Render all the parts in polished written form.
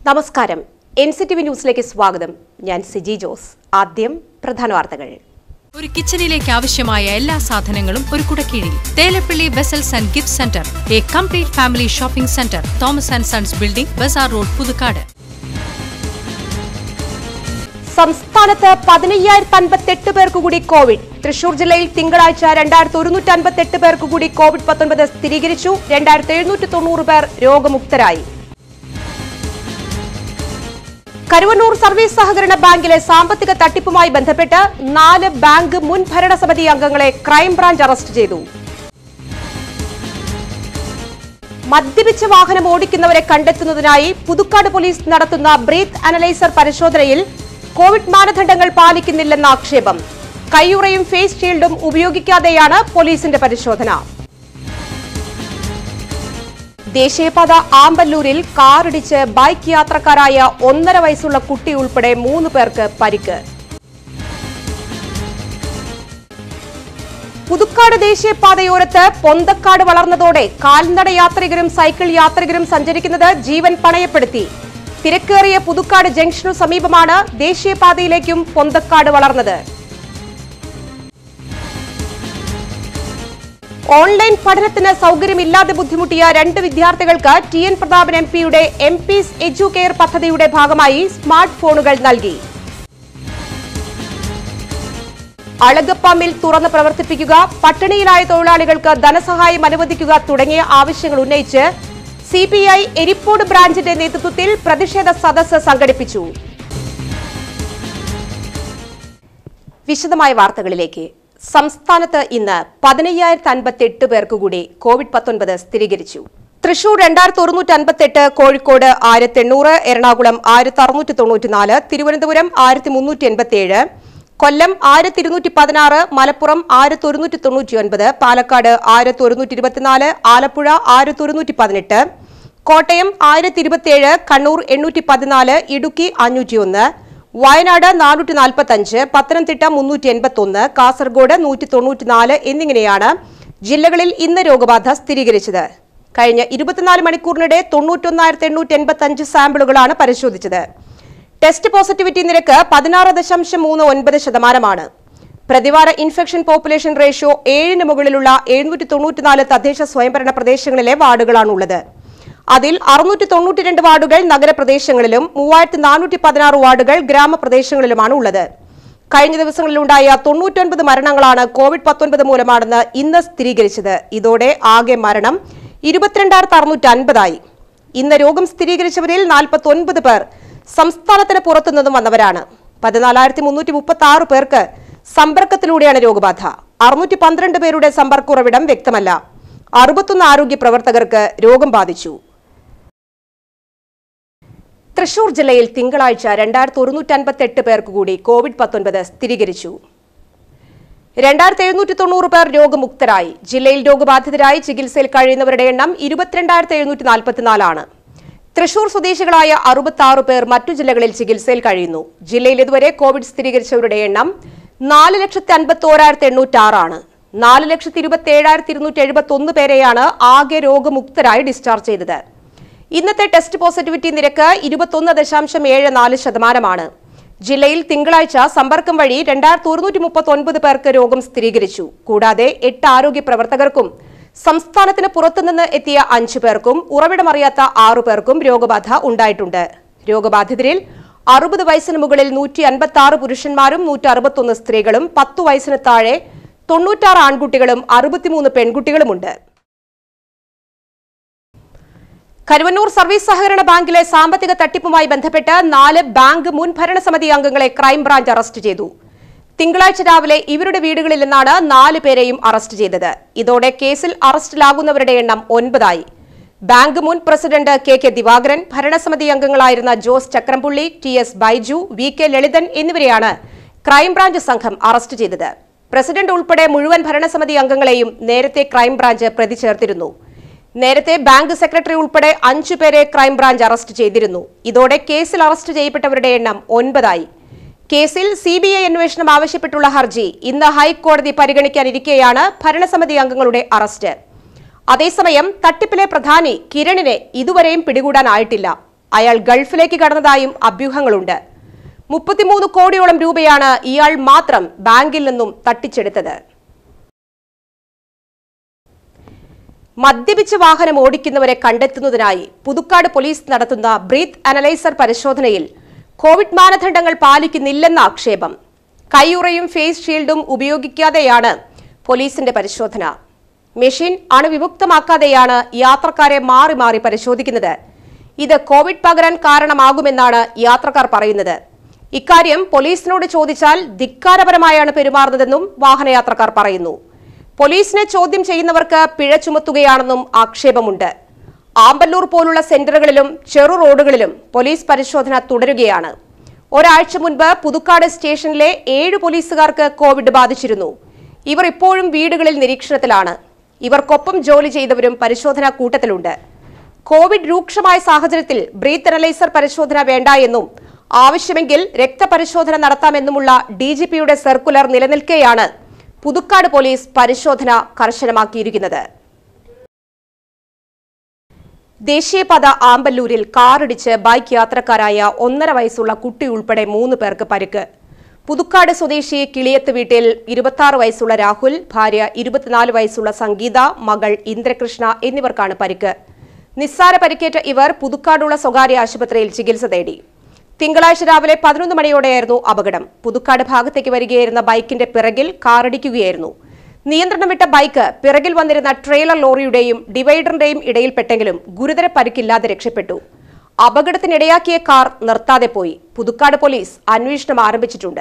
നമസ്കാരം. Nctv ന്യൂസിലേക്ക് സ്വാഗതം. ഞാൻ സിജി ജോസ്. ആദ്യം പ്രധാന വാർത്തകൾ. ഒരു കിച്ചണിലേക്ക് ആവശ്യമായ എല്ലാ സാധനങ്ങളും ഒരു കുടക്കീഴിൽ. Thelappally vessels and gift centre, a complete family shopping centre, Thomas and sons building, bazaar road, Puthukkad. സംസ്ഥാനത്ത് 15,058 പേർക്ക് കൂടി കോവിഡ്. തൃശൂർ ജില്ലയിൽ തിങ്കളാഴ്ച 2,158 പേർക്ക് കൂടി കോവിഡ്-19 സ്ഥിരീകരിച്ചു. 2,790 പേർ രോഗമുക്തരായി. കരുവന്നൂർ സർവീസ് സഹകരണ ബാങ്കിലെ സാമ്പത്തിക തട്ടിപ്പുമായി ബന്ധപ്പെട്ട് 4 ബാങ്ക് മുൻ ഭരണസമിതി അംഗങ്ങളെ ക്രൈംബ്രാഞ്ച് അറസ്റ്റ് ചെയ്തു. മദ്യപിച്ച വാഹനം ഓടിക്കുന്നവരെ കണ്ടെത്തുന്നതിനായി പുതുക്കാട് പോലീസ് നടത്തുന്ന ബ്രീത്ത് അനലൈസർ പരിശോധനയിൽ കോവിഡ് മാനദണ്ഡങ്ങൾ പാലിക്കുന്നില്ലെന്ന ആക്ഷേപം. കയ്യുറയും ഫേസ് ഷീൽഡും ഉപയോഗിക്കാതെയാണ് പോലീസിന്റെ പരിശോധന. ദേശീയപാത ആമ്പല്ലൂരിൽ കാറിടിച്ച് ബൈക്ക് യാത്രക്കാരായ 1.5 വയസ്സുള്ള കുട്ടി ഉൾപ്പെടെ 3 പേർക്ക് പരിക്ക്. പുതുക്കാട് ദേശീയപാതയോരത്ത് പൊന്തക്കാട് വളർന്നതോടെ കാൽനട യാത്രികരും സൈക്കിൾ യാത്രികരും സഞ്ചരിക്കുന്നത് ജീവൻ പണയപ്പെടുത്തി. തിരക്കേറിയ പുതുക്കാട് ജംഗ്ഷനു സമീപമാണ് ദേശീയപാതയിലേക്കും പൊന്തക്കാട് വളർന്നത്. ഓൺലൈൻ പഠനത്തിന് സൗകര്യമില്ലാതെ ബുദ്ധിമുട്ടിയ 2 വിദ്യാർത്ഥികൾക്ക് TN പ്രതാപൻ MPയുടെ MP's എഡ്യൂകെയർ പദ്ധതിയുടെ ഭാഗമായി സ്മാർട്ട് ഫോണുകൾ നൽകി. അളഗപ്പ മിൽ തുറന്ന് പ്രവർത്തിപ്പിക്കുക, പട്ടിണിയിലായ തൊഴിലാളികൾക്ക് ധനസഹായം അനുവദിക്കുക തുടങ്ങിയ ആവശ്യങ്ങൾ ഉന്നയിച്ച് CPI എരിപ്പോട് ബ്രാഞ്ചിന്റെ നേതൃത്വത്തിൽ പ്രതിഷേധ സദസ്സ് സംഘടിപ്പിച്ചു. വിശദമായ വാർത്തകളിലേക്ക്. സംസ്ഥാനത്ത് ഇന്ന് 15,058 പേർക്ക് കൂടി കോവിഡ്-19 സ്ഥിരീകരിച്ചു. തൃശൂർ 2,158, കോഴിക്കോട് 1,800, എറണാകുളം 1,694, തിരുവനന്തപുരം 1,387, കൊല്ലം 1,216, മലപ്പുറം 1,199, പാലക്കാട് 1,124, ആലപ്പുഴ 1,118, കോട്ടയം 1,027, കണ്ണൂർ 814, ഇടുക്കി 501, വയനാട് 445, പത്തനംതിട്ട 381, കാസർഗോഡ് 194 എന്നിങ്ങനെയാണ് ജില്ലകളിൽ ഇന്ന് രോഗബാധ സ്ഥിരീകരിച്ചത്. കഴിഞ്ഞ 24 മണിക്കൂറിനിടെ 91,885 സാമ്പിളുകളാണ് പരിശോധിച്ചത്. ടെസ്റ്റ് പോസിറ്റിവിറ്റി നിരക്ക് 16.39%. പ്രതിവാര ഇൻഫെക്ഷൻ പോപ്പുലേഷൻ റേഷ്യോ 7 മുകളിലുള്ള 794 തദ്ദേശ സ്വയംഭരണ പ്രദേശങ്ങളിലെ വാർഡുകളാണുള്ളത്. അതിൽ 692 വാർഡുകൾ നഗരപ്രദേശങ്ങളിലും 3,416 വാർഡുകൾ ഗ്രാമപ്രദേശങ്ങളിലുമാണ് ഉള്ളത്. കഴിഞ്ഞ ദിവസങ്ങളിലുണ്ടായ 99 മരണങ്ങളാണ് കോവിഡ്-19 മൂലമാണെന്ന് ഇന്ന് സ്ഥിരീകരിച്ചത്. ഇതോടെ ആകെ മരണം 22,650 ഇന്ന് രോഗം സ്ഥിരീകരിച്ചവരിൽ 49 പേർ സംസ്ഥാനത്തിന് പുറത്തുനിന്നും വന്നവരാണ്. 14,336 പേർക്ക് സമ്പർക്കത്തിലൂടെയാണ് രോഗബാധ. 612 പേരുടെ സമ്പർക്ക ഉറവിടം വ്യക്തമല്ല. 61 ആരോഗ്യ പ്രവർത്തകർക്ക് രോഗം ബാധിച്ചു. തൃശൂർ ജില്ലയിൽ തിങ്കളാഴ്ച 2,158 പേർക്ക് കൂടി കോവിഡ്-19 സ്ഥിരീകരിച്ചു. 2,790 പേർ രോഗമുക്തരായി. ജില്ലയിൽ രോഗബാധിതരായി ചികിത്സയിൽ കഴിയുന്നവരുടെ എണ്ണം 22,744 തൃശൂർ സ്വദേശികളായ 66 പേർ മറ്റു ജില്ലകളിൽ ചികിത്സയിൽ കഴിയുന്നു. ജില്ലയിൽ ഇതുവരെ കോവിഡ് സ്ഥിരീകരിച്ചവരുടെ എണ്ണം 4,51,806 4,27,271 പേരെയാണ് ആകെ രോഗമുക്തരായി ഡിസ്ചാർജ് ചെയ്തത്. ഇന്നത്തെ ടെസ്റ്റ് പോസിറ്റിവിറ്റി നിരക്ക് 21.74%. ജില്ലയിൽ തിങ്കളാഴ്ച സമ്പർക്കം വഴി 2,139 പേർക്ക് രോഗം സ്ഥിരീകരിച്ചു. കൂടാതെ 8 ആരോഗ്യ പ്രവർത്തകർക്കും സംസ്ഥാനത്തിന് പുറത്തുനിന്ന് എത്തിയ 5 പേർക്കും ഉറവിടമറിയാത്ത 6 പേർക്കും രോഗബാധ ഉണ്ടായിട്ടുണ്ട്. രോഗബാധിതരിൽ 60 വയസ്സിന് മുകളിൽ 156 പുരുഷന്മാരും 161 സ്ത്രീകളും 10 വയസ്സിന് താഴെ 96 ആൺകുട്ടികളും 63 പെൺകുട്ടികളുമുണ്ട്. കരുവന്നൂർ സർവീസ് സഹകരണ ബാങ്കിലെ സാമ്പത്തിക തട്ടിപ്പുമായി ബന്ധപ്പെട്ട് 4 ബാങ്ക് മുൻ ഭരണസമിതി അംഗങ്ങളെ ക്രൈംബ്രാഞ്ച് അറസ്റ്റ് ചെയ്തു. തിങ്കളാഴ്ച രാവിലെ ഇവരുടെ വീടുകളിൽ നിന്നാണ് 4 പേരെയും അറസ്റ്റ് ചെയ്തത്. ഇതോടെ കേസിൽ അറസ്റ്റിലാകുന്നവരുടെ എണ്ണം 9. ബാങ്ക് മുൻ പ്രസിഡന്റ് KK ദിവാകരൻ, ഭരണസമിതി അംഗങ്ങളായിരുന്ന ജോസ് ചക്രംപുള്ളി, TS ബൈജു, VK ലളിതൻ എന്നിവരെയാണ് ക്രൈംബ്രാഞ്ച് സംഘം അറസ്റ്റ് ചെയ്തത്. പ്രസിഡന്റ് ഉൾപ്പെടെ മുഴുവൻ ഭരണസമിതി അംഗങ്ങളെയും നേരത്തെ ക്രൈംബ്രാഞ്ച് പ്രതി ചേർത്തിരുന്നു. നേരത്തെ ബാങ്ക് സെക്രട്ടറി ഉൾപ്പെടെ 5 പേരെ ക്രൈംബ്രാഞ്ച് അറസ്റ്റ് ചെയ്തിരുന്നു. ഇതോടെ കേസിൽ അറസ്റ്റ് ചെയ്യപ്പെട്ടവരുടെ എണ്ണം 9. കേസിൽ CBI അന്വേഷണം ആവശ്യപ്പെട്ടുള്ള ഹർജി ഇന്ന് ഹൈക്കോടതി പരിഗണിക്കാനിരിക്കെയാണ് ഭരണസമിതി അംഗങ്ങളുടെ അറസ്റ്റ്. അതേസമയം തട്ടിപ്പിലെ പ്രധാനി കിരണിനെ ഇതുവരെയും പിടികൂടാനായിട്ടില്ല. അയാൾ ഗൾഫിലേക്ക് കടന്നതായും അഭ്യൂഹങ്ങളുണ്ട്. 33 കോടിയോളം രൂപയാണ് ഇയാൾ മാത്രം ബാങ്കിൽ നിന്നും തട്ടിച്ചെടുത്തത്. മദ്യപിച്ച് വാഹനം ഓടിക്കുന്നവരെ കണ്ടെത്തുന്നതിനായി പുതുക്കാട് പോലീസ് നടത്തുന്ന ബ്രീത്ത് അനലൈസർ പരിശോധനയിൽ കോവിഡ് മാനദണ്ഡങ്ങൾ പാലിക്കുന്നില്ലെന്ന ആക്ഷേപം. കൈയുറയും ഫേസ് ഷീൽഡും ഉപയോഗിക്കാതെയാണ് പോലീസിന്റെ പരിശോധന. മെഷീൻ അണുവിമുക്തമാക്കാതെയാണ് യാത്രക്കാരെ മാറി മാറി പരിശോധിക്കുന്നത്. ഇത് കോവിഡ് പകരാൻ കാരണമാകുമെന്നാണ് യാത്രക്കാർ പറയുന്നത്. ഇക്കാര്യം പോലീസിനോട് ചോദിച്ചാൽ ധിക്കാരപരമായാണ് പെരുമാറുന്നതെന്നും വാഹനയാത്രക്കാർ പറയുന്നു. പോലീസിനെ ചോദ്യം ചെയ്യുന്നവർക്ക് പിഴ ചുമത്തുകയാണെന്നും ആക്ഷേപമുണ്ട്. ആമ്പല്ലൂർ പോലുള്ള സെന്ററുകളിലും ചെറു റോഡുകളിലും പോലീസ് പരിശോധന തുടരുകയാണ്. ഒരാഴ്ച മുൻപ് പുതുക്കാട് സ്റ്റേഷനിലെ 7 പോലീസുകാർക്ക് കോവിഡ് ബാധിച്ചിരുന്നു. ഇവർ ഇപ്പോഴും വീടുകളിൽ നിരീക്ഷണത്തിലാണ്. ഇവർക്കൊപ്പം ജോലി ചെയ്തവരും പരിശോധനാ കൂട്ടത്തിലുണ്ട്. കോവിഡ് രൂക്ഷമായ സാഹചര്യത്തിൽ ബ്രീത്ത് അനലൈസർ പരിശോധന വേണ്ട എന്നും ആവശ്യമെങ്കിൽ രക്തപരിശോധന നടത്താമെന്നുമുള്ള DGPയുടെ സർക്കുലർ നിലനിൽക്കെയാണ് പുതുക്കാട് പോലീസ് പരിശോധന കർശനമാക്കിയിരിക്കുന്നത്. ദേശീയപാത ആമ്പല്ലൂരിൽ കാറിടിച്ച് ബൈക്ക് യാത്രക്കാരായ 1.5 വയസ്സുള്ള കുട്ടി ഉൾപ്പെടെ 3 പേർക്ക് പരിക്ക്. പുതുക്കാട് സ്വദേശി കിളിയത്ത് വീട്ടിൽ 26 വയസ്സുള്ള രാഹുൽ, ഭാര്യ 24 വയസ്സുള്ള സംഗീത, മകൾ ഇന്ദ്രകൃഷ്ണ എന്നിവർക്കാണ് പരിക്ക്. നിസ്സാര പരിക്കേറ്റ ഇവർ പുതുക്കാടുള്ള സ്വകാര്യ ആശുപത്രിയിൽ ചികിത്സ തേടി. തിങ്കളാഴ്ച രാവിലെ 11 മണിയോടെയായിരുന്നു അപകടം. പുതുക്കാട് ഭാഗത്തേക്ക് വരികയായിരുന്ന ബൈക്കിന്റെ പിറകിൽ കാറിടിക്കുകയായിരുന്നു. നിയന്ത്രണം വിട്ട ബൈക്ക് പിറകിൽ വന്നിരുന്ന ട്രെയിലർ ലോറിയുടെയും ഡിവൈഡറിന്റെയും ഇടയിൽപ്പെട്ടെങ്കിലും ഗുരുതര പരിക്കില്ലാതെ രക്ഷപ്പെട്ടു. അപകടത്തിനിടയാക്കിയ കാർ നിർത്താതെ പോയി. പുതുക്കാട് പോലീസ് അന്വേഷണം ആരംഭിച്ചിട്ടുണ്ട്.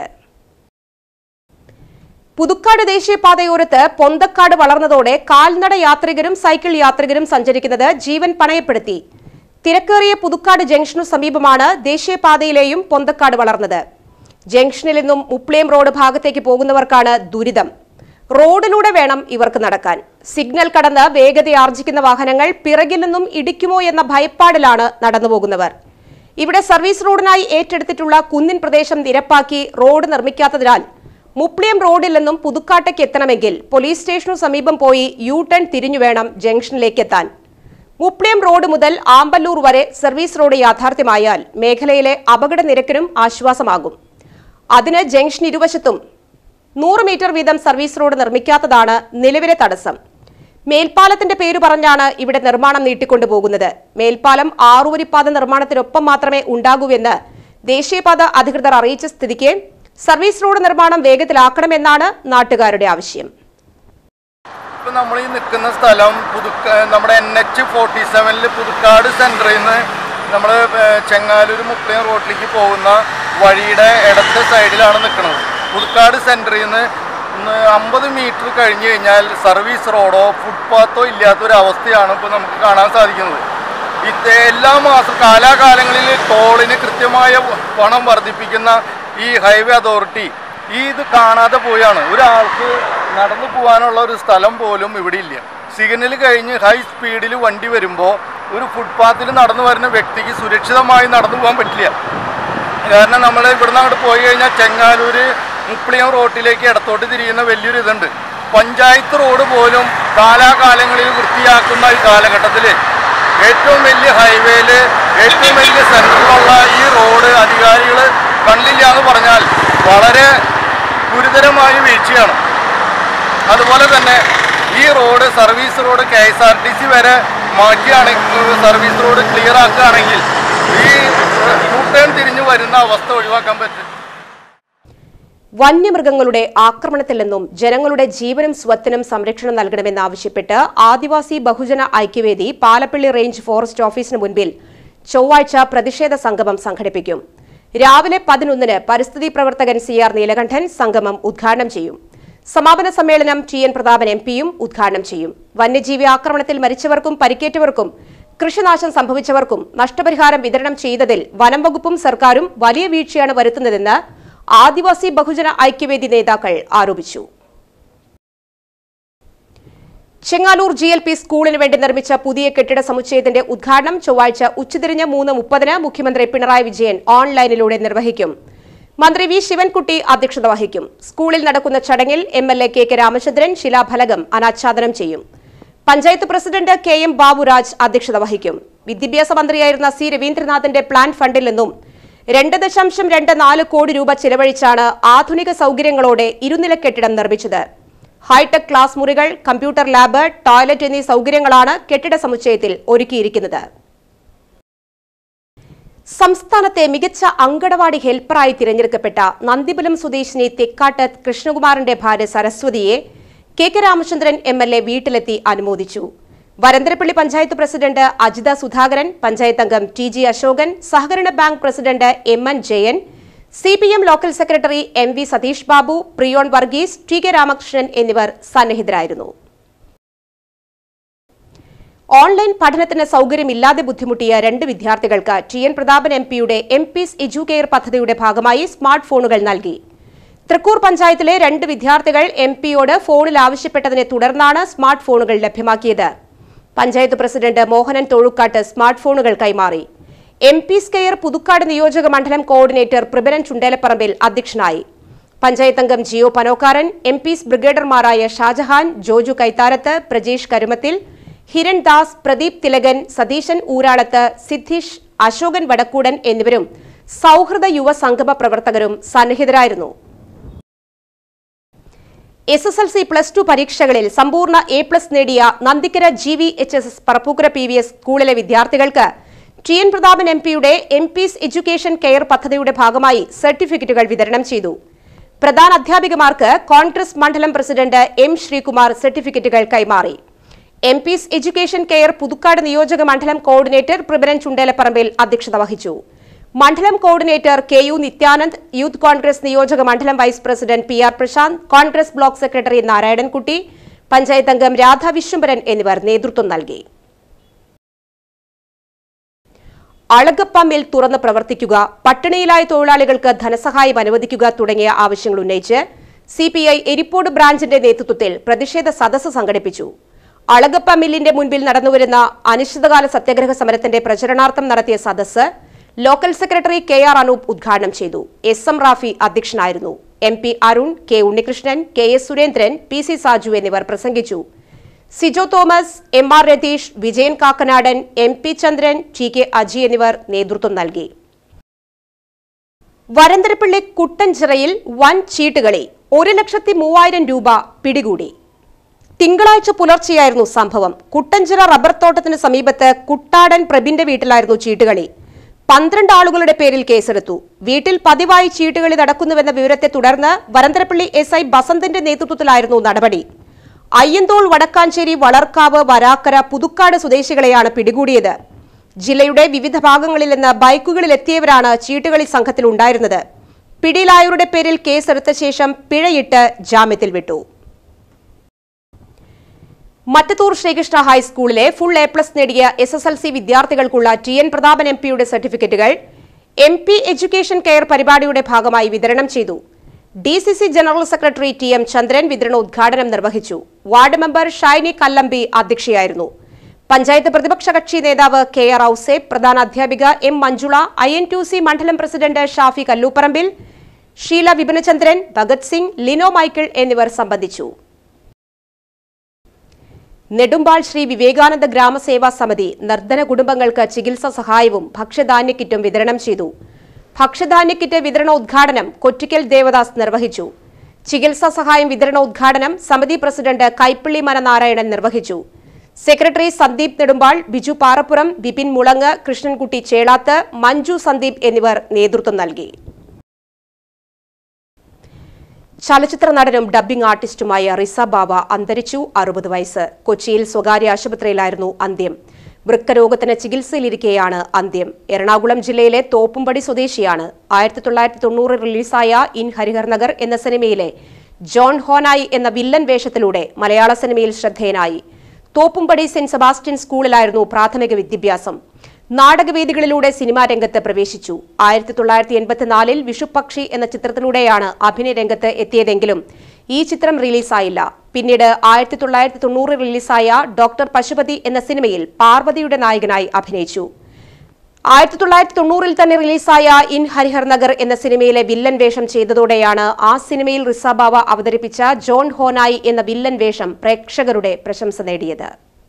പുതുക്കാട് ദേശീയപാതയോരത്ത് പൊന്തക്കാട് വളർന്നതോടെ കാൽനട യാത്രികരും സൈക്കിൾ യാത്രികരും സഞ്ചരിക്കുന്നത് ജീവൻ പണയപ്പെടുത്തി. തിരക്കേറിയ പുതുക്കാട് ജംഗ്ഷനു സമീപമാണ് ദേശീയപാതയിലെയും പൊന്തക്കാട് വളർന്നത്. ജംഗ്ഷനിൽ നിന്നും മുപ്ലിയം റോഡ് ഭാഗത്തേക്ക് പോകുന്നവർക്കാണ് ദുരിതം. റോഡിലൂടെ വേണം ഇവർക്ക് നടക്കാൻ. സിഗ്നൽ കടന്ന് വേഗതയാർജിക്കുന്ന വാഹനങ്ങൾ പിറകിൽ നിന്നും ഇടിക്കുമോ എന്ന ഭയപ്പാടിലാണ് നടന്നുപോകുന്നവർ. ഇവിടെ സർവീസ് റോഡിനായി ഏറ്റെടുത്തിട്ടുള്ള കുന്നിൻ പ്രദേശം നിരപ്പാക്കി റോഡ് നിർമ്മിക്കാത്തതിനാൽ മുപ്ലിയം റോഡിൽ നിന്നും പുതുക്കാട്ടേക്ക് എത്തണമെങ്കിൽ പോലീസ് സ്റ്റേഷനു സമീപം പോയി U-ടേൺ തിരിഞ്ഞു വേണം ജംഗ്ഷനിലേക്ക് എത്താൻ. മുപ്ലിയം റോഡ് മുതൽ ആമ്പല്ലൂർ വരെ സർവീസ് റോഡ് യാഥാർത്ഥ്യമായാൽ മേഖലയിലെ അപകട നിരക്കിനും ആശ്വാസമാകും. അതിന് ജംഗ്ഷൻ ഇരുവശത്തും 100 മീറ്റർ വീതം സർവീസ് റോഡ് നിർമ്മിക്കാത്തതാണ് നിലവിലെ തടസ്സം. മേൽപ്പാലത്തിന്റെ പേര് പറഞ്ഞാണ് ഇവിടെ നിർമ്മാണം നീട്ടിക്കൊണ്ടുപോകുന്നത്. മേൽപ്പാലം 6 വരിപ്പാത നിർമ്മാണത്തിനൊപ്പം മാത്രമേ ഉണ്ടാകൂവെന്ന് ദേശീയപാത അധികൃതർ അറിയിച്ച സ്ഥിതിക്ക് സർവീസ് റോഡ് നിർമ്മാണം വേഗത്തിലാക്കണമെന്നാണ് നാട്ടുകാരുടെ ആവശ്യം. നമ്മൾ ഈ നിൽക്കുന്ന സ്ഥലം നമ്മുടെ NH47 പുതുക്കാട് സെന്ററിൽ നിന്ന് നമ്മൾ ചെങ്ങാലൂർ മുപ്ലിയം റോഡിലേക്ക് പോകുന്ന വഴിയുടെ ഇടത്തെ സൈഡിലാണ് നിൽക്കുന്നത്. പുതുക്കാട് സെന്ററിൽ നിന്ന് 50 മീറ്റർ കഴിഞ്ഞ് കഴിഞ്ഞാൽ സർവീസ് റോഡോ ഫുട്പാത്തോ ഇല്ലാത്തൊരവസ്ഥയാണ് ഇപ്പോൾ നമുക്ക് കാണാൻ സാധിക്കുന്നത്. എല്ലാ മാസം കാലാകാലങ്ങളിൽ ടോളിന് കൃത്യമായ പണം വർദ്ധിപ്പിക്കുന്ന ഈ ഹൈവേ അതോറിറ്റി ഇത് കാണാതെ പോയാണ്. ഒരാൾക്ക് നടന്നു പോകാനുള്ള ഒരു സ്ഥലം പോലും ഇവിടെ ഇല്ല. സിഗ്നൽ കഴിഞ്ഞ് ഹൈ സ്പീഡിൽ വണ്ടി വരുമ്പോൾ ഒരു ഫുട്പാത്തിൽ നടന്നു വരുന്ന വ്യക്തിക്ക് സുരക്ഷിതമായി നടന്നു പോകാൻ പറ്റില്ല. കാരണം നമ്മൾ ഇവിടുന്ന് അങ്ങോട്ട് പോയി കഴിഞ്ഞാൽ ചെങ്ങാലൂർ മുപ്ലിയം റോഡിലേക്ക് ഇടത്തോട്ട് തിരിയുന്ന വലിയൊരു ഇതുണ്ട്. പഞ്ചായത്ത് റോഡ് പോലും കാലാകാലങ്ങളിൽ വൃത്തിയാക്കുന്ന ഈ കാലഘട്ടത്തിൽ ഏറ്റവും വലിയ ഹൈവേയിൽ ഏറ്റവും വലിയ സെൻറ്ററിലുള്ള ഈ റോഡ് അധികാരികൾ കണ്ടില്ല എന്ന് പറഞ്ഞാൽ വളരെ ഗുരുതരമായ വീഴ്ചയാണ്. അതുപോലെ തന്നെ ഈ റോഡ് സർവീസ് റോഡ് KSRTC വരെ മാറ്റിയാണെങ്കിൽ സർവീസ് റോഡ് ക്ലിയർ ആക്കുകയാണെങ്കിൽ ഈ U-ടേൺ തിരിഞ്ഞു വരുന്ന അവസ്ഥ ഒഴിവാക്കാൻ പറ്റും. വന്യമൃഗങ്ങളുടെ ആക്രമണത്തിൽ നിന്നും ജനങ്ങളുടെ ജീവനും സ്വത്തിനും സംരക്ഷണം നൽകണമെന്നാവശ്യപ്പെട്ട് ആദിവാസി ബഹുജന ഐക്യവേദി പാലപ്പള്ളി റേഞ്ച് ഫോറസ്റ്റ് ഓഫീസിന് മുൻപിൽ ചൊവ്വാഴ്ച പ്രതിഷേധ സംഗമം സംഘടിപ്പിക്കും. രാവിലെ 11-ന് പരിസ്ഥിതി പ്രവർത്തകൻ CR നീലകണ്ഠൻ സംഗമം ഉദ്ഘാടനം ചെയ്യും. സമാപന സമ്മേളനം TN പ്രതാപൻ MP-യും ഉദ്ഘാടനം ചെയ്യും. വന്യജീവി ആക്രമണത്തിൽ മരിച്ചവർക്കും പരിക്കേറ്റവർക്കും കൃഷിനാശം സംഭവിച്ചവർക്കും നഷ്ടപരിഹാരം വിതരണം ചെയ്തതിൽ വനം വകുപ്പും സർക്കാരും വലിയ വീഴ്ചയാണ് വരുത്തുന്നതെന്ന് ആദിവാസി ബഹുജന ഐക്യവേദി നേതാക്കൾ ആരോപിച്ചു. ചെങ്ങാലൂർ GLP സ്കൂളിന് വേണ്ടി നിർമ്മിച്ച പുതിയ കെട്ടിട സമുച്ചയത്തിന്റെ ഉദ്ഘാടനം ചൊവ്വാഴ്ച ഉച്ചതിരിഞ്ഞ് 3:30-ന് മുഖ്യമന്ത്രി പിണറായി വിജയൻ ഓൺലൈനിലൂടെ നിർവഹിക്കും. മന്ത്രി V ശിവൻകുട്ടി അധ്യക്ഷത വഹിക്കും. സ്കൂളിൽ നടക്കുന്ന ചടങ്ങിൽ MLA KK രാമചന്ദ്രൻ ശിലാഫലകം അനാച്ഛാദനം ചെയ്യും. പഞ്ചായത്ത് പ്രസിഡന്റ് KM ബാബുരാജ് അധ്യക്ഷത വഹിക്കും. വിദ്യാഭ്യാസ മന്ത്രിയായിരുന്ന C രവീന്ദ്രനാഥിന്റെ പ്ലാൻ ഫണ്ടിൽ നിന്നും 2.24 കോടി രൂപ ചെലവഴിച്ചാണ് ആധുനിക സൗകര്യങ്ങളോടെ ഇരുനില കെട്ടിടം നിർമ്മിച്ചത്. ഹൈടെക് ക്ലാസ് മുറികൾ, കമ്പ്യൂട്ടർ ലാബ്, ടോയ്ലറ്റ് എന്നീ സൗകര്യങ്ങളാണ് കെട്ടിട സമുച്ചയത്തിൽ ഒരുക്കിയിരിക്കുന്നത്. സംസ്ഥാനത്തെ മികച്ച അങ്കണവാടി ഹെൽപ്പറായി തിരഞ്ഞെടുക്കപ്പെട്ട നന്ദിപുരം സ്വദേശിനി തെക്കാട്ട് കൃഷ്ണകുമാറിന്റെ ഭാര്യ സരസ്വതിയെ KK രാമചന്ദ്രൻ MLA വീട്ടിലെത്തി അനുമോദിച്ചു. വരന്തരപ്പള്ളി പഞ്ചായത്ത് പ്രസിഡന്റ് അജിത സുധാകരൻ, പഞ്ചായത്ത് അംഗം TG അശോകൻ, സഹകരണ bank president MN Jayan, CPM local secretary MV Satheesh Babu, Priyon Varghese, TK Ramakrishnan എന്നിവർ സന്നിഹിതരായിരുന്നു. ഓൺലൈൻ പഠനത്തിന് സൗകര്യമില്ലാതെ ബുദ്ധിമുട്ടിയ 2 വിദ്യാർത്ഥികൾക്ക് TN പ്രതാപൻ MPയുടെ MP's എഡ്യൂകെയർ പദ്ധതിയുടെ ഭാഗമായി സ്മാർട്ട് ഫോണുകൾ നൽകി. തൃക്കൂർ പഞ്ചായത്തിലെ 2 വിദ്യാർത്ഥികൾ MPയോട് ഫോണിൽ ആവശ്യപ്പെട്ടതിനെ തുടർന്നാണ് സ്മാർട്ട് ഫോണുകൾ ലഭ്യമാക്കിയത്. പഞ്ചായത്ത് പ്രസിഡന്റ് മോഹനൻ തൊഴുക്കാട്ട് സ്മാർട്ട് ഫോണുകൾ കൈമാറി. MP's കെയർ പുതുക്കാട് നിയോജക മണ്ഡലം കോർഡിനേറ്റർ പ്രബലൻ ചുണ്ടേലപ്പറമ്പിൽ അധ്യക്ഷനായി. പഞ്ചായത്ത് അംഗം ജിയോ പനോക്കാരൻ, MP's ബ്രിഗേഡർമാരായ ഷാജഹാൻ, ജോജു കൈത്താരത്ത്, പ്രജേഷ് കരുമത്തിൽ, ഹിരൺ ദാസ്, പ്രദീപ് തിലകൻ, സതീശൻ ഊരാളത്ത്, സിദ്ധീഷ്, അശോകൻ വടക്കൂടൻ എന്നിവരും സൗഹൃദ യുവ സംഗമ പ്രവർത്തകരും സന്നിഹിതരായിരുന്നു. SSLC +2 പരീക്ഷകളിൽ സമ്പൂർണ്ണ A+ നേടിയ നന്ദിക്കര GVHSS പറപ്പൂക്കര PVS സ്കൂളിലെ വിദ്യാർത്ഥികൾക്ക് TN പ്രതാപൻ MPയുടെ MP's എഡ്യൂക്കേഷൻ കെയർ പദ്ധതിയുടെ ഭാഗമായി സർട്ടിഫിക്കറ്റുകൾ വിതരണം ചെയ്തു. പ്രധാന അധ്യാപികമാർക്ക് കോൺഗ്രസ് മണ്ഡലം പ്രസിഡന്റ് M ശ്രീകുമാർ സർട്ടിഫിക്കറ്റുകൾ കൈമാറി. MP's എഡ്യൂക്കേഷൻ കെയർ പുതുക്കാട് നിയോജക മണ്ഡലം കോർഡിനേറ്റർ പ്രബലൻ ചുണ്ടേലപ്പറമ്പിൽ അധ്യക്ഷത വഹിച്ചു. മണ്ഡലം coordinator KU Nithyanand, youth Congress നിയോജക മണ്ഡലം vice president PR Prasanth, Congress block secretary Narayanankutty, panchayat അംഗം രാധാ വിശ്വംഭരൻ എന്നിവർ നേതൃത്വം നൽകി. അളഗപ്പ മിൽ തുറന്ന് പ്രവർത്തിക്കുക, പട്ടിണിയിലായ തൊഴിലാളികൾക്ക് ധനസഹായം അനുവദിക്കുക തുടങ്ങിയ ആവശ്യങ്ങൾ ഉന്നയിച്ച് CPI എരിപ്പോട് ബ്രാഞ്ചിന്റെ നേതൃത്വത്തിൽ പ്രതിഷേധ സദസ്സ് സംഘടിപ്പിച്ചു. അളഗപ്പ മില്ലിന്റെ മുൻപിൽ നടന്നുവരുന്ന അനിശ്ചിതകാല സത്യാഗ്രഹ സമരത്തിന്റെ പ്രചരണാർത്ഥം നടത്തിയ സദസ്സ് ലോക്കൽ സെക്രട്ടറി KR അനൂപ് ഉദ്ഘാടനം ചെയ്തു. SM റാഫി അധ്യക്ഷനായിരുന്നു. MP Arun, K Unnikrishnan, KS Surendran, PC Saju എന്നിവർ പ്രസംഗിച്ചു. Sijo Thomas, MR Ratheesh, Vijayan Kakkanadan, MP Chandran, TK Aji എന്നിവർ നേതൃത്വം നൽകി. വരന്തരപ്പള്ളി കുട്ടൻചിറയിൽ വൻ ചീട്ടുകളി, 1,03,000 രൂപ പിടികൂടി. തിങ്കളാഴ്ച പുലർച്ചെയായിരുന്നു സംഭവം. കുട്ടൻചിറ റബ്ബർ തോട്ടത്തിന് സമീപത്ത് കുട്ടാടൻ പ്രബിന്റെ വീട്ടിലായിരുന്നു ചീട്ടുകളി. 12 ആളുകളുടെ പേരിൽ കേസെടുത്തു. വീട്ടിൽ പതിവായി ചീട്ടുകളി നടക്കുന്നുവെന്ന വിവരത്തെ തുടർന്ന് വരന്തരപ്പള്ളി SI ബസന്തിന്റെ നേതൃത്വത്തിലായിരുന്നു നടപടി. അയ്യന്തോൾ, വടക്കാഞ്ചേരി, വളർക്കാവ്, വരാക്കര, പുതുക്കാട് സ്വദേശികളെയാണ് പിടികൂടിയത്. ജില്ലയുടെ വിവിധ ഭാഗങ്ങളിൽ നിന്ന് ബൈക്കുകളിലെത്തിയവരാണ് ചീട്ടുകളി സംഘത്തിലുണ്ടായിരുന്നത്. പിടിയിലായവരുടെ പേരിൽ കേസെടുത്ത ശേഷം പിഴയിട്ട് ജാമ്യത്തിൽ വിട്ടു. മറ്റത്തൂർ ശ്രീകൃഷ്ണ ഹൈസ്കൂളിലെ ഫുൾ A+ നേടിയ SSLC വിദ്യാർത്ഥികൾക്കുള്ള TN പ്രതാപൻ MPയുടെ സർട്ടിഫിക്കറ്റുകൾ MP എഡ്യൂക്കേഷൻ കെയർ പരിപാടിയുടെ ഭാഗമായി വിതരണം ചെയ്തു. DCC general secretary TM Chandran വിതരണോദ്ഘാടനം നിർവഹിച്ചു. വാർഡ് മെമ്പർ ഷൈനി കല്ലമ്പി അധ്യക്ഷയായിരുന്നു. പഞ്ചായത്ത് പ്രതിപക്ഷ കക്ഷി നേതാവ് KR ഔസേബ്, പ്രധാന അധ്യാപിക M മഞ്ജുള, IN2C മണ്ഡലം പ്രസിഡന്റ് ഷാഫി കല്ലൂപ്പറമ്പിൽ, ഷീല വിപിനചന്ദ്രൻ, ഭഗത് സിംഗ്, ലിനോ മൈക്കിൾ എന്നിവർ സംബന്ധിച്ചു. നെടുമ്പാൾ ശ്രീ വിവേകാനന്ദ ഗ്രാമസേവാ സമിതി നിർധന കുടുംബങ്ങൾക്ക് ചികിത്സാ സഹായവും ഭക്ഷ്യധാന്യ കിറ്റും വിതരണം ചെയ്തു. ഭക്ഷ്യധാന്യ കിറ്റ് വിതരണോദ്ഘാടനം കൊറ്റിക്കൽ ദേവദാസ് നിർവഹിച്ചു. ചികിത്സാ സഹായം വിതരണോദ്ഘാടനം സമിതി പ്രസിഡന്റ് കൈപ്പള്ളി മനനാരായണൻ നിർവഹിച്ചു. സെക്രട്ടറി സന്ദീപ് നെടുമ്പാൾ, ബിജു പാറപ്പുറം, വിപിൻ മുളങ്ങ്, കൃഷ്ണൻകുട്ടി ചേളാത്ത്, മഞ്ജു സന്ദീപ് എന്നിവർ നേതൃത്വം നൽകി. ചലച്ചിത്ര നടനും ഡബ്ബിംഗ് ആർട്ടിസ്റ്റുമായ റിസ ബാവ അന്തരിച്ചു. 60 വയസ്സ്. കൊച്ചിയിൽ സ്വകാര്യ ആശുപത്രിയിലായിരുന്നു അന്ത്യം. വൃക്കരോഗത്തിന് ചികിത്സയിലിരിക്കെയാണ് അന്ത്യം. എറണാകുളം ജില്ലയിലെ തോപ്പുംപടി സ്വദേശിയാണ്. 1990 റിലീസായ ഇൻ ഹരിഹർ നഗർ എന്ന സിനിമയിലെ ജോൺ ഹോനായി എന്ന വില്ലൻ വേഷത്തിലൂടെ മലയാള സിനിമയിൽ ശ്രദ്ധേയനായി. തോപ്പുംപടി സെന്റ് സെബാസ്റ്റ്യൻ സ്കൂളിലായിരുന്നു പ്രാഥമിക വിദ്യാഭ്യാസം. നാടകവേദികളിലൂടെ സിനിമാ രംഗത്ത് പ്രവേശിച്ചു. 1984 വിഷുപക്ഷി എന്ന ചിത്രത്തിലൂടെയാണ് അഭിനയ രംഗത്ത് എത്തിയതെങ്കിലും ഈ ചിത്രം റിലീസായില്ല. പിന്നീട് 1990 റിലീസായ ഡോക്ടർ പശുപതി എന്ന സിനിമയിൽ പാർവതിയുടെ നായകനായി അഭിനയിച്ചു. 1990 തന്നെ റിലീസായ ഇൻ ഹരിഹർ നഗർ എന്ന സിനിമയിലെ വില്ലൻ വേഷം ചെയ്തതോടെയാണ് ആ സിനിമയിൽ റിസ ബാവ അവതരിപ്പിച്ച ജോൺ ഹോനായി എന്ന വില്ലൻ വേഷം പ്രേക്ഷകരുടെ പ്രശംസ നേടിയത്.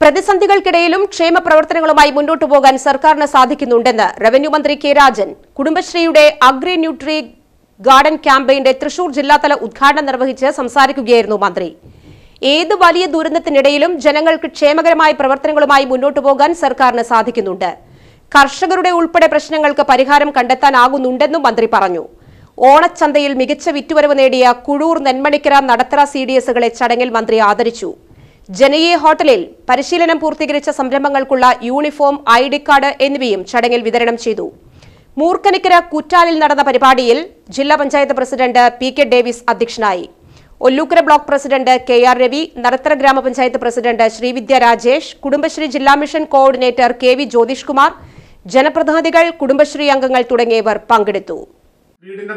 പ്രതിസന്ധികൾക്കിടയിലും ക്ഷേമ പ്രവർത്തനങ്ങളുമായി മുന്നോട്ടു പോകാൻ സർക്കാരിന് സാധിക്കുന്നുണ്ടെന്ന് റവന്യൂ മന്ത്രി കെ രാജൻ കുടുംബശ്രീയുടെ അഗ്രി ന്യൂട്രി ഗാർഡൻ ക്യാമ്പയിന്റെ തൃശൂർ ജില്ലാതല ഉദ്ഘാടനം നിർവഹിച്ച് സംസാരിക്കുകയായിരുന്നു മന്ത്രി. ഏത് വലിയ ദുരന്തത്തിനിടയിലും ജനങ്ങൾക്ക് ക്ഷേമകരമായ പ്രവർത്തനങ്ങളുമായി മുന്നോട്ടു പോകാൻ സർക്കാരിന് സാധിക്കുന്നുണ്ട്. കർഷകരുടെ ഉൾപ്പെടെ പ്രശ്നങ്ങൾക്ക് പരിഹാരം കണ്ടെത്താനാകുന്നുണ്ടെന്നും മന്ത്രി പറഞ്ഞു. ഓണച്ചന്തയിൽ മികച്ച വിറ്റുവരവ് നേടിയ കുഴൂർ നെന്മണിക്കര നടത്തറ CDSകളെ ചടങ്ങിൽ മന്ത്രി ആദരിച്ചു. ജനകീയ ഹോട്ടലിൽ പരിശീലനം പൂർത്തീകരിച്ച സംരംഭങ്ങൾക്കുള്ള യൂണിഫോം, ID കാർഡ് എന്നിവയും ചടങ്ങിൽ വിതരണം ചെയ്തു. മൂർക്കനിക്കര കുറ്റാലിൽ നടന്ന പരിപാടിയിൽ ജില്ലാ പഞ്ചായത്ത് പ്രസിഡന്റ് PK ഡേവിസ് അധ്യക്ഷനായി. Ollukkara block president KR Ravi, Nadathara ഗ്രാമപഞ്ചായത്ത് പ്രസിഡന്റ് ശ്രീവിദ്യ രാജേഷ്, കുടുംബശ്രീ ജില്ലാ mission coordinator KV Jyothish Kumar, ജനപ്രതിനിധികൾ, കുടുംബശ്രീ അംഗങ്ങൾ തുടങ്ങിയവർ പങ്കെടുത്തു. വീടിന്റെ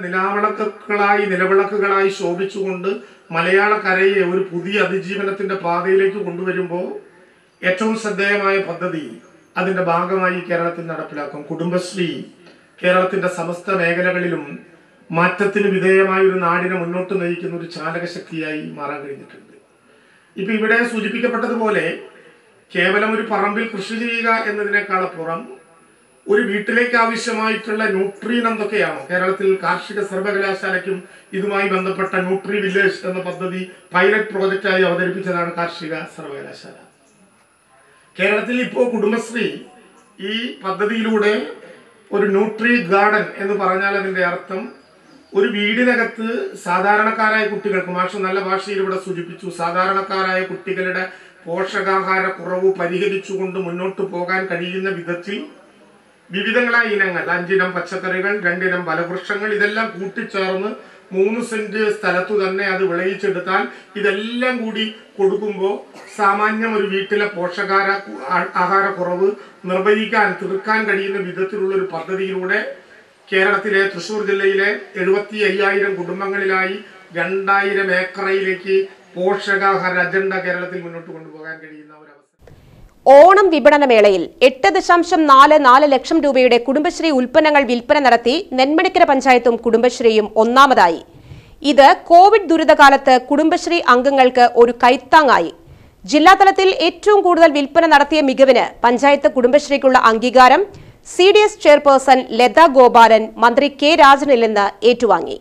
നിലവിളക്കുകളായി ശോഭിച്ചുകൊണ്ട് മലയാളക്കരയെ ഒരു പുതിയ അതിജീവനത്തിന്റെ പാതയിലേക്ക് കൊണ്ടുവരുമ്പോൾ ഏറ്റവും ശ്രദ്ധേയമായ പദ്ധതി അതിന്റെ ഭാഗമായി കേരളത്തിൽ നടപ്പിലാക്കും. കുടുംബശ്രീ കേരളത്തിന്റെ സമസ്ത മേഖലകളിലും മാറ്റത്തിന് വിധേയമായ ഒരു നാടിനെ മുന്നോട്ട് നയിക്കുന്ന ഒരു ചാലകശക്തിയായി മാറാൻ കഴിഞ്ഞിട്ടുണ്ട്. ഇപ്പൊ ഇവിടെ സൂചിപ്പിക്കപ്പെട്ടതുപോലെ കേവലം ഒരു പറമ്പിൽ കൃഷി ചെയ്യുക എന്നതിനേക്കാളപ്പുറം ഒരു വീട്ടിലേക്ക് ആവശ്യമായിട്ടുള്ള ന്യൂട്രീൻ എന്തൊക്കെയാണോ, കേരളത്തിൽ കാർഷിക സർവകലാശാലയ്ക്കും ഇതുമായി ബന്ധപ്പെട്ട ന്യൂട്രി വില്ലേജ് എന്ന പദ്ധതി പൈലറ്റ് പ്രോജക്റ്റായി അവതരിപ്പിച്ചതാണ് കാർഷിക സർവകലാശാല. കേരളത്തിൽ ഇപ്പോൾ കുടുംബശ്രീ ഈ പദ്ധതിയിലൂടെ ഒരു ന്യൂട്രി ഗാർഡൻ എന്ന് പറഞ്ഞാൽ അതിൻ്റെ അർത്ഥം ഒരു വീടിനകത്ത് സാധാരണക്കാരായ കുട്ടികൾക്ക്, മാഷ് നല്ല ഭാഷയിൽ ഇവിടെ സൂചിപ്പിച്ചു, സാധാരണക്കാരായ കുട്ടികളുടെ പോഷകാഹാര കുറവ് പരിഹരിച്ചുകൊണ്ട് മുന്നോട്ട് പോകാൻ കഴിയുന്ന വിധത്തിൽ വിവിധങ്ങളായ ഇനങ്ങൾ, 5 ഇനം പച്ചക്കറികൾ, 2 ഇനം ഫലവൃക്ഷങ്ങൾ, ഇതെല്ലാം കൂട്ടിച്ചേർന്ന് 3 സെന്റ് സ്ഥലത്തു തന്നെ അത് വിളയിച്ചെടുത്താൽ ഇതെല്ലാം കൂടി കൊടുക്കുമ്പോൾ സാമാന്യം ഒരു വീട്ടിലെ ആഹാര കുറവ് തീർക്കാൻ കഴിയുന്ന വിധത്തിലുള്ള ഒരു പദ്ധതിയിലൂടെ കേരളത്തിലെ തൃശൂർ ജില്ലയിലെ 75,000 കുടുംബങ്ങളിലായി 2000 ഏക്കറയിലേക്ക് പോഷകാഹാര അജണ്ട കേരളത്തിൽ മുന്നോട്ട് കൊണ്ടുപോകാൻ കഴിയുന്ന ഒരു അവസ്ഥ. ഓണം വിപണനമേളയിൽ 8.44 ലക്ഷം രൂപയുടെ കുടുംബശ്രീ ഉൽപ്പന്നങ്ങൾ വിൽപ്പന നടത്തി നെന്മണിക്കര പഞ്ചായത്തും കുടുംബശ്രീയും ഒന്നാമതായി. ഇത് കോവിഡ് ദുരിതകാലത്ത് കുടുംബശ്രീ അംഗങ്ങൾക്ക് ഒരു കൈത്താങ്ങായി. ജില്ലാതലത്തിൽ ഏറ്റവും കൂടുതൽ വിൽപ്പന നടത്തിയ മികവിന് പഞ്ചായത്ത് കുടുംബശ്രീക്കുള്ള അംഗീകാരം CDS ചെയർപേഴ്സൺ ലത ഗോപാലൻ മന്ത്രി കെ രാജനിൽ നിന്ന് ഏറ്റുവാങ്ങി.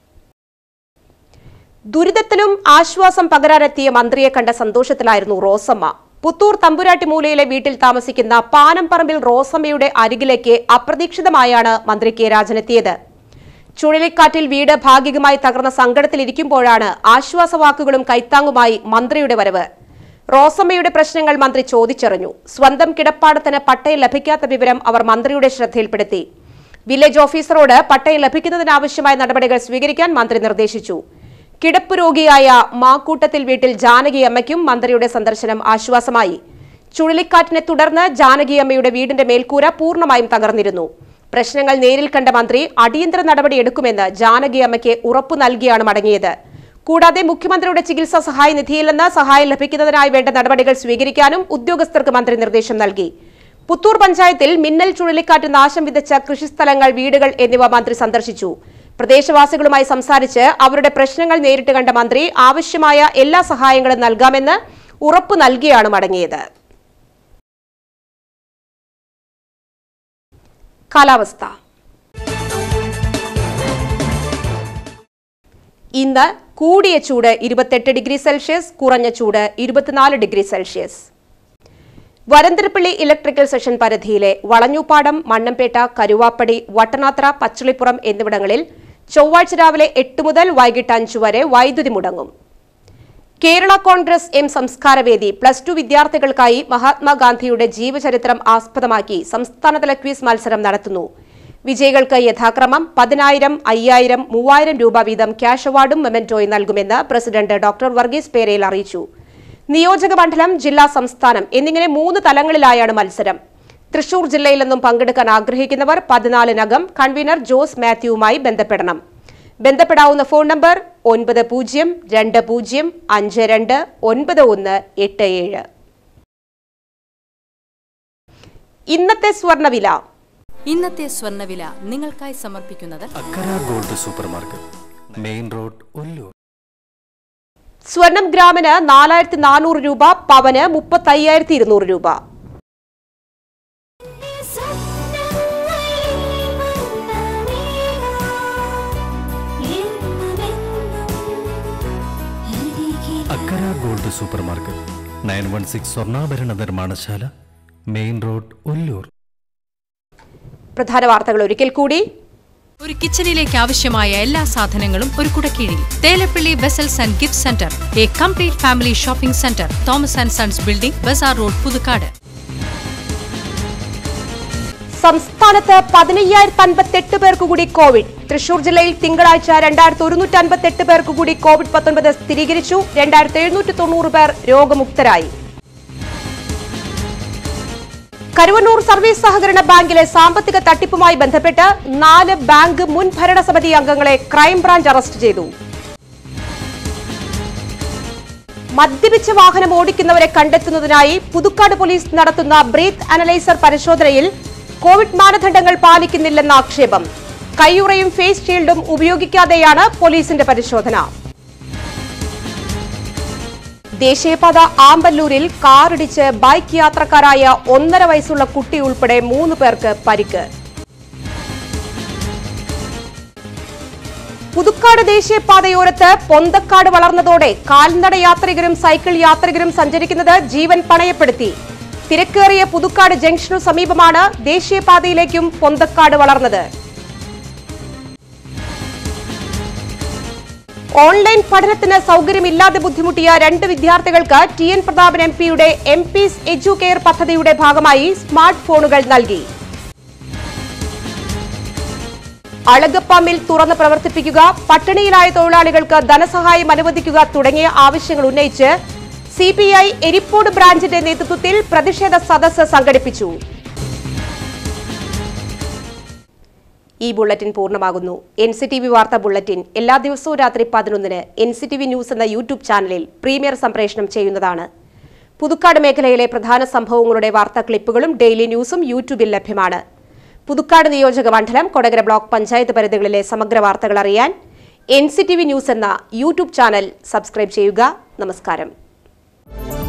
ദുരിതത്തിലും ആശ്വാസം പകരാനെത്തിയ മന്ത്രിയെ കണ്ട സന്തോഷത്തിലായിരുന്നു റോസമ്മ. പുത്തൂർ തമ്പുരാട്ടി മൂലയിലെ വീട്ടിൽ താമസിക്കുന്ന പാനംപറമ്പിൽ റോസമ്മയുടെ അരികിലേക്ക് അപ്രതീക്ഷിതമായാണ് മന്ത്രി കെ രാജനെത്തിയത്. ചുഴലിക്കാറ്റിൽ വീട് ഭാഗികമായി തകർന്ന സങ്കടത്തിലിരിക്കുമ്പോഴാണ് ആശ്വാസവാക്കുകളും കൈത്താങ്ങുമായി മന്ത്രിയുടെ വരവ്. റോസമ്മയുടെ പ്രശ്നങ്ങൾ മന്ത്രി ചോദിച്ചറിഞ്ഞു. സ്വന്തം കിടപ്പാടത്തിന് പട്ടയം ലഭിക്കാത്ത വിവരം അവർ മന്ത്രിയുടെ ശ്രദ്ധയിൽപ്പെടുത്തി. വില്ലേജ് ഓഫീസറോട് പട്ടയം ലഭിക്കുന്നതിനാവശ്യമായ നടപടികൾ സ്വീകരിക്കാൻ മന്ത്രി നിർദ്ദേശിച്ചു. കിടപ്പ് രോഗിയായ മാക്കൂട്ടത്തിൽ വീട്ടിൽ ജാനകിയമ്മയ്ക്കും മന്ത്രിയുടെ സന്ദർശനം ആശ്വാസമായി. ചുഴലിക്കാറ്റിനെ തുടർന്ന് ജാനകിയമ്മയുടെ വീടിന്റെ മേൽക്കൂര പൂർണ്ണമായും തകർന്നിരുന്നു. പ്രശ്നങ്ങൾ നേരിൽ കണ്ട മന്ത്രി അടിയന്തര നടപടിയെടുക്കുമെന്ന് ജാനകിയമ്മയ്ക്ക് ഉറപ്പു നൽകിയാണ് മടങ്ങിയത്. കൂടാതെ മുഖ്യമന്ത്രിയുടെ ചികിത്സാ സഹായ നിധിയിൽ നിന്ന് സഹായം ലഭിക്കുന്നതിനായി വേണ്ട നടപടികൾ സ്വീകരിക്കാനും ഉദ്യോഗസ്ഥർക്ക് മന്ത്രി നിർദ്ദേശം നൽകി. പുത്തൂർ പഞ്ചായത്തിൽ മിന്നൽ ചുഴലിക്കാറ്റ് നാശം വിതച്ച കൃഷിസ്ഥലങ്ങൾ, വീടുകൾ എന്നിവ മന്ത്രി സന്ദർശിച്ചു. പ്രദേശവാസികളുമായി സംസാരിച്ച് അവരുടെ പ്രശ്നങ്ങൾ നേരിട്ട് കണ്ട മന്ത്രി ആവശ്യമായ എല്ലാ സഹായങ്ങളും നൽകാമെന്ന് ഉറപ്പു നൽകിയാണ് മടങ്ങിയത്. കാലാവസ്ഥ. ഇന്ന് കൂടിയ ചൂട് 28 ഡിഗ്രി സെൽഷ്യസ്, കുറഞ്ഞ ചൂട് 24 degree Celsius. Varantharappilly electrical section പരിധിയിലെ വളഞ്ഞൂപ്പാടം, മണ്ണമ്പേട്ട, കരുവാപ്പടി, വട്ടനാത്ര, പച്ചളിപ്പുറം എന്നിവിടങ്ങളിൽ ചൊവ്വാഴ്ച രാവിലെ 8 മുതൽ വൈകിട്ട് 5 വരെ വൈദ്യുതി മുടങ്ങും. കേരള കോൺഗ്രസ് എം സംസ്കാരവേദി +2 വിദ്യാർത്ഥികൾക്കായി മഹാത്മാഗാന്ധിയുടെ ജീവചരിത്രം ആസ്പദമാക്കി സംസ്ഥാനതല ക്വിസ് മത്സരം നടത്തുന്നു. വിജയികൾക്ക് യഥാക്രമം 10,000, 5,000, 3,000 രൂപ വീതം ക്യാഷ് അവാർഡും മെമന്റോയും നൽകുമെന്ന് പ്രസിഡന്റ് ഡോക്ടർ വർഗീസ് പേരയിൽ അറിയിച്ചു. നിയോജക മണ്ഡലം, ജില്ലാ, സംസ്ഥാനം എന്നിങ്ങനെ 3 തലങ്ങളിലായാണ് മത്സരം. തൃശൂർ ജില്ലയിൽ നിന്നും പങ്കെടുക്കാൻ ആഗ്രഹിക്കുന്നവർ 14-നകം കൺവീനർ ജോസ് മാത്യുവുമായി ബന്ധപ്പെടണം. ബന്ധപ്പെടാവുന്ന ഫോൺ നമ്പർ 9020529187. ഇന്നത്തെ സ്വർണ്ണവില. ഇന്നത്തെ സ്വർണ്ണവില നിങ്ങൾക്കായി സമർപ്പിക്കുന്നത് Akkara gold super market, main road, Ollur. സ്വർണം ഗ്രാമിന് 4400 രൂപ, പവന് 35,200 രൂപ. അക്കര ഗോൾഡ് സൂപ്പർ മാർക്കറ്റ്, 916 സ്വർണ്ണാഭരണ നിർമ്മാണശാല, മെയിൻ റോഡ്, ഒല്ലൂർ. പ്രധാന വാർത്തകൾ ഒരിക്കൽ കൂടി. ഒരു കിച്ചണിലേക്ക് ആവശ്യമായ എല്ലാ സാധനങ്ങളും ഒരു കുടക്കീഴിൽ. Thelappally vessels and gift centre, a complete family shopping centre, Thomas and sons building, bazaar road, Puthukkad. സംസ്ഥാനത്ത് 15,058 പേർക്ക് കൂടി കോവിഡ്. തൃശൂർ ജില്ലയിൽ തിങ്കളാഴ്ച 2,158 പേർക്ക് കൂടി COVID-19 സ്ഥിരീകരിച്ചു. 2,790 പേർ രോഗമുക്തരായി. കരുവന്നൂർ സർവീസ് സഹകരണ ബാങ്കിലെ സാമ്പത്തിക തട്ടിപ്പുമായി ബന്ധപ്പെട്ട് 4 ബാങ്ക് മുൻ ഭരണസമിതി അംഗങ്ങളെ ക്രൈംബ്രാഞ്ച് അറസ്റ്റ് ചെയ്തു. മദ്യപിച്ച വാഹനം ഓടിക്കുന്നവരെ കണ്ടെത്തുന്നതിനായി പുതുക്കാട് പോലീസ് നടത്തുന്ന ബ്രീത്ത് അനലൈസർ പരിശോധനയിൽ കോവിഡ് മാനദണ്ഡങ്ങൾ പാലിക്കുന്നില്ലെന്ന ആക്ഷേപം. കയ്യുറയും ഫേസ് ഷീൽഡും ഉപയോഗിക്കാതെയാണ് പോലീസിന്റെ പരിശോധന. ദേശീയപാത ആമ്പല്ലൂരിൽ കാറിടിച്ച് ബൈക്ക് യാത്രക്കാരായ 1.5 വയസ്സുള്ള കുട്ടി ഉൾപ്പെടെ 3 പേർക്ക് പരിക്ക്. പുതുക്കാട് ദേശീയപാതയോരത്ത് പൊന്തക്കാട് വളർന്നതോടെ കാൽനട യാത്രികരും സൈക്കിൾ യാത്രികരും സഞ്ചരിക്കുന്നത് ജീവൻ പണയപ്പെടുത്തി. തിരക്കേറിയ പുതുക്കാട് ജംഗ്ഷനു സമീപമാണ് ദേശീയപാതയിലേക്കും പൊന്തക്കാട് വളർന്നത്. ഓൺലൈൻ പഠനത്തിന് സൗകര്യമില്ലാതെ ബുദ്ധിമുട്ടിയ 2 വിദ്യാർത്ഥികൾക്ക് TN പ്രതാപൻ MPയുടെ MP's എഡ്യൂകെയർ പദ്ധതിയുടെ ഭാഗമായി സ്മാർട്ട് ഫോണുകൾ നൽകി. അളഗപ്പ മിൽ തുറന്ന് പ്രവർത്തിപ്പിക്കുക, പട്ടിണിയിലായ തൊഴിലാളികൾക്ക് ധനസഹായം അനുവദിക്കുക തുടങ്ങിയ ആവശ്യങ്ങൾ ഉന്നയിച്ച് CPI എരിപ്പോട് ബ്രാഞ്ചിന്റെ നേതൃത്വത്തിൽ പ്രതിഷേധ സദസ്സ് സംഘടിപ്പിച്ചു. ഈ ബുള്ളറ്റിൻ പൂർണ്ണമാകുന്നു. Nctv വാർത്താ ബുള്ളറ്റിൻ എല്ലാ ദിവസവും രാത്രി 11-ന് Nctv ന്യൂസ് എന്ന യൂട്യൂബ് ചാനലിൽ പ്രീമിയർ സംപ്രേഷണം ചെയ്യുന്നതാണ്. പുതുക്കാട് മേഖലയിലെ പ്രധാന സംഭവങ്ങളുടെ വാർത്താ ക്ലിപ്പുകളും ഡെയിലി ന്യൂസും യൂട്യൂബിൽ ലഭ്യമാണ്. പുതുക്കാട് നിയോജക മണ്ഡലം, കൊടകര ബ്ലോക്ക് പഞ്ചായത്ത് പരിധികളിലെ സമഗ്ര വാർത്തകൾ അറിയാൻ Nctv ന്യൂസ് എന്ന യൂട്യൂബ് ചാനൽ സബ്സ്ക്രൈബ് ചെയ്യുക. നമസ്കാരം.